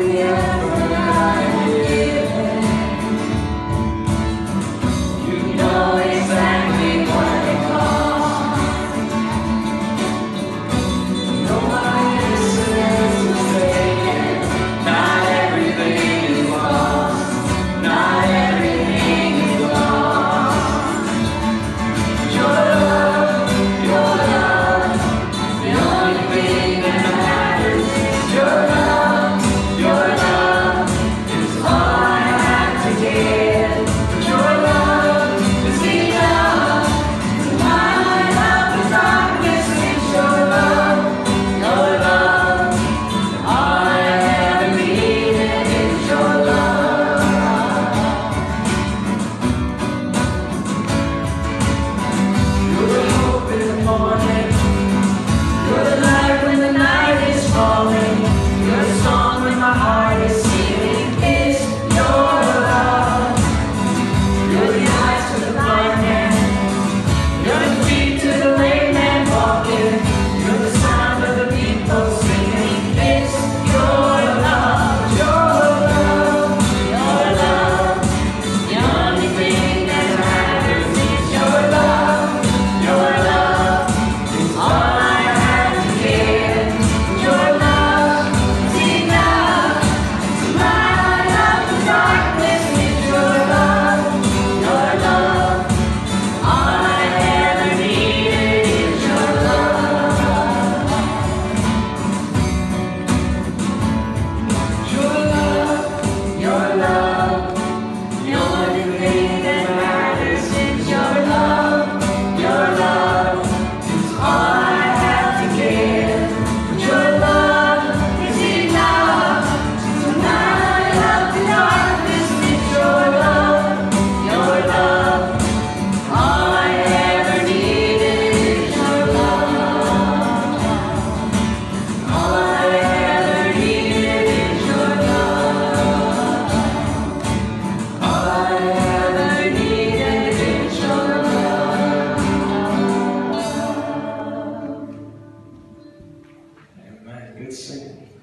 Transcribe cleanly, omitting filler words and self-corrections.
the effort I have given. You know exactly what it costs. No one listens to saying, not everything is lost. Not everything is lost. Your love, the only thing that matters is your love. Your love is all I have to give. Your love is enough to light up the darkness. It's your love. Your love, all I ever needed is your love. You're the hope in the morning. You're the light when the night is falling. You're the song when my heart is singing. It's your love. You're the eyes to the blind man. You're the feet to the lame man walking. You're the sound of the people singing. It's your love. Your love. Your love. The only thing that matters is your love. Your love is all I have to give. Your love is enough to light up the darkness. It's your love. Your love, all I ever needed is your love. Your love, your love, the only thing that matters is your love. Your love is all I have to give. Your love is enough to light up the darkness. It's your love. Your love, all I ever needed is your love. All I ever needed is your love. All I ever needed is your love. Amen. Good singing.